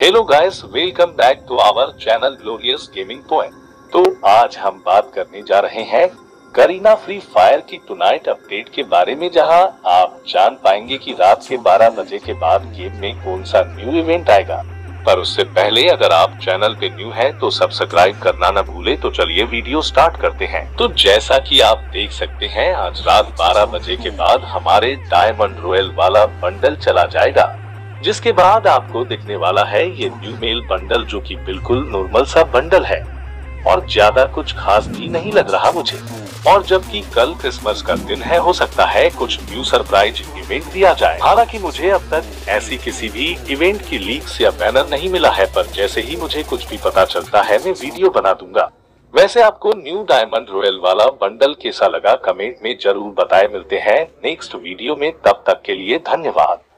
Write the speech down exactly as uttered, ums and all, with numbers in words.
Hello guys, welcome back to our channel Glorious Gaming Point. तो आज हम बात करने जा रहे हैं करीना फ्री फायर की टुनाइट अपडेट के बारे में, जहां आप जान पाएंगे कि रात के बारह बजे के बाद गेम में कौन सा न्यू इवेंट आएगा। पर उससे पहले अगर आप चैनल पे न्यू हैं तो सब्सक्राइब करना न भूले। तो चलिए वीडियो स्टार्ट करते हैं। तो जैसा कि आप देख सकते हैं, आज रात बारह बजे के बाद हमारे डायमंड रॉयल वाला बंडल चला जाएगा, जिसके बाद आपको दिखने वाला है ये न्यू मेल बंडल, जो कि बिल्कुल नॉर्मल सा बंडल है और ज्यादा कुछ खास भी नहीं लग रहा मुझे। और जबकि कल क्रिसमस का दिन है, हो सकता है कुछ न्यू सरप्राइज इवेंट दिया जाए। हालांकि मुझे अब तक ऐसी किसी भी इवेंट की लीक्स या बैनर नहीं मिला है, पर जैसे ही मुझे कुछ भी पता चलता है मैं वीडियो बना दूंगा। वैसे आपको न्यू डायमंड रॉयल वाला बंडल कैसा लगा कमेंट में जरूर बताएं। मिलते हैं नेक्स्ट वीडियो में, तब तक के लिए धन्यवाद।